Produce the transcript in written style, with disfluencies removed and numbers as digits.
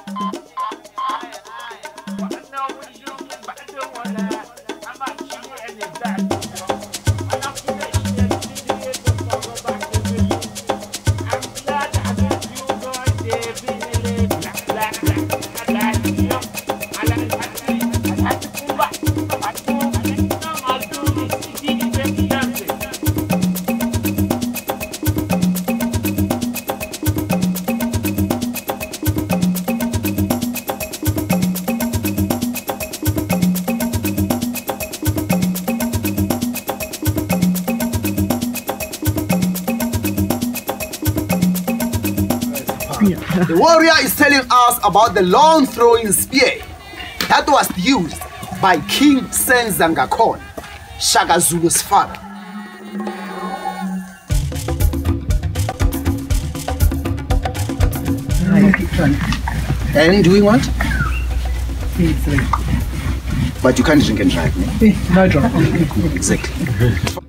The warrior is telling us about the long throwing spear that was used by King Senzangakhona, Shaka Zulu's father. And doing what? But you can't drink and drive, no? No drink. Exactly.